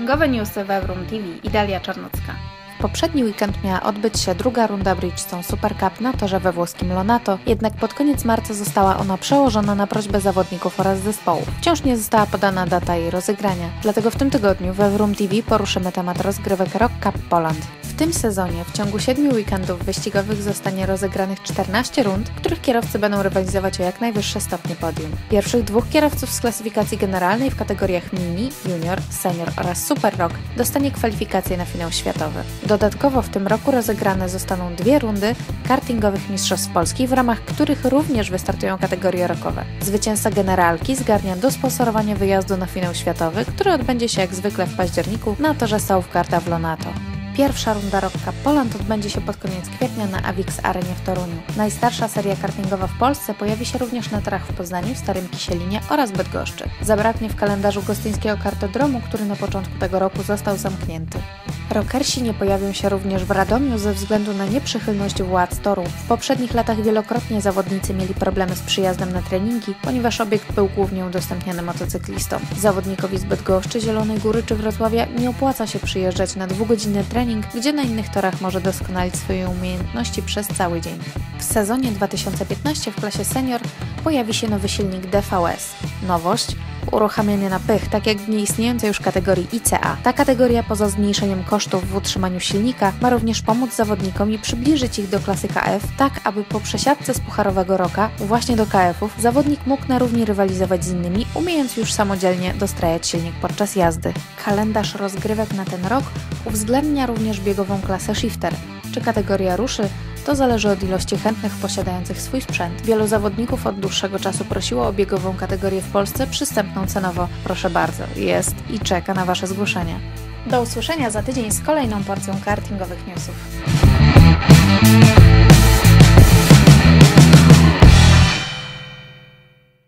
Kartingowe newsy w Evrum TV i Dalia Czarnocka. W poprzedni weekend miała odbyć się druga runda Bridgestone Super Cup na torze we włoskim Lonato, jednak pod koniec marca została ona przełożona na prośbę zawodników oraz zespołów. Wciąż nie została podana data jej rozegrania, dlatego w tym tygodniu w Evrum TV poruszymy temat rozgrywek Rock Cup Poland. W tym sezonie w ciągu 7 weekendów wyścigowych zostanie rozegranych 14 rund, w których kierowcy będą rywalizować o jak najwyższe stopnie podium. Pierwszych dwóch kierowców z klasyfikacji generalnej w kategoriach mini, junior, senior oraz super rock dostanie kwalifikacje na finał światowy. Dodatkowo w tym roku rozegrane zostaną 2 rundy kartingowych Mistrzostw Polski, w ramach których również wystartują kategorie rockowe. Zwycięzca generalki zgarnia dosponsorowanie wyjazdu na finał światowy, który odbędzie się jak zwykle w październiku na torze Southgarda w Lonato. Pierwsza runda Rock Cup Poland odbędzie się pod koniec kwietnia na Avix Arenie w Toruniu. Najstarsza seria kartingowa w Polsce pojawi się również na torach w Poznaniu, Starym Kisielinie oraz Bydgoszczy. Zabraknie w kalendarzu gostyńskiego kartodromu, który na początku tego roku został zamknięty. Rockersi nie pojawią się również w Radomiu ze względu na nieprzychylność władz toru. W poprzednich latach wielokrotnie zawodnicy mieli problemy z przyjazdem na treningi, ponieważ obiekt był głównie udostępniany motocyklistom. Zawodnikowi z Bydgoszczy, Zielonej Góry czy Wrocławia nie opłaca się przyjeżdżać na 2-godzinny trening, gdzie na innych torach może doskonalić swoje umiejętności przez cały dzień. W sezonie 2015 w klasie senior pojawi się nowy silnik DVS. Nowość: uruchamianie na pych, tak jak w nieistniejącej już kategorii ICA. Ta kategoria poza zmniejszeniem kosztów w utrzymaniu silnika ma również pomóc zawodnikom i przybliżyć ich do klasy KF, tak aby po przesiadce z pucharowego rocka właśnie do KF-ów zawodnik mógł na równi rywalizować z innymi, umiejąc już samodzielnie dostrajać silnik podczas jazdy. Kalendarz rozgrywek na ten rok uwzględnia również biegową klasę shifter. Czy kategoria ruszy, to zależy od ilości chętnych posiadających swój sprzęt. Wielu zawodników od dłuższego czasu prosiło o biegową kategorię w Polsce przystępną cenowo. Proszę bardzo, jest i czeka na Wasze zgłoszenia. Do usłyszenia za tydzień z kolejną porcją kartingowych newsów.